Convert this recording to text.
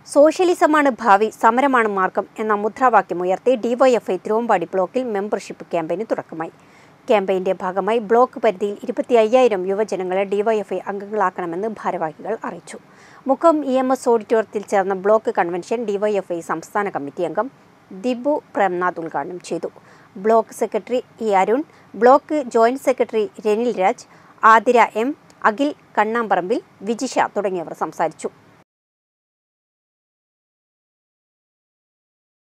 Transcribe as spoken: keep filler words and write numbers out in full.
സോഷ്യലിസമാണ് ഭാവി, സമരമാണ് മാർഗം എന്ന മുദ്രാവാക്യം ഉയർത്തി ഡിവൈഎഫ്ഐ തിരുവമ്പാടി ബ്ലോക്കിൽ മെമ്പർഷിപ്പ് ക്യാമ്പയിന് തുടക്കമായി. ക്യാമ്പയിന്റെ ഭാഗമായി ബ്ലോക്ക് പരിധിയിൽ ഇരുപത്തി അയ്യായിരം യുവജനങ്ങളെ ഡിവൈഎഫ്ഐ അംഗങ്ങളാക്കണമെന്ന് ഭാരവാഹികൾ അറിയിച്ചു. മുക്കം ഇ എം എസ് ഓഡിറ്റോറിയത്തിൽ ചേർന്ന ബ്ലോക്ക് കൺവെൻഷൻ ഡിവൈഎഫ്ഐ സംസ്ഥാന കമ്മിറ്റി അംഗം ദിബു പ്രേംനാഥ് ഉദ്ഘാടനം ചെയ്തു. Block secretary E Arun, block joint secretary Ranil Raj, Athira M, Akhil Kannamparambil, Vijisha തുടങ്ങിയവർ സംസാരിച്ചു.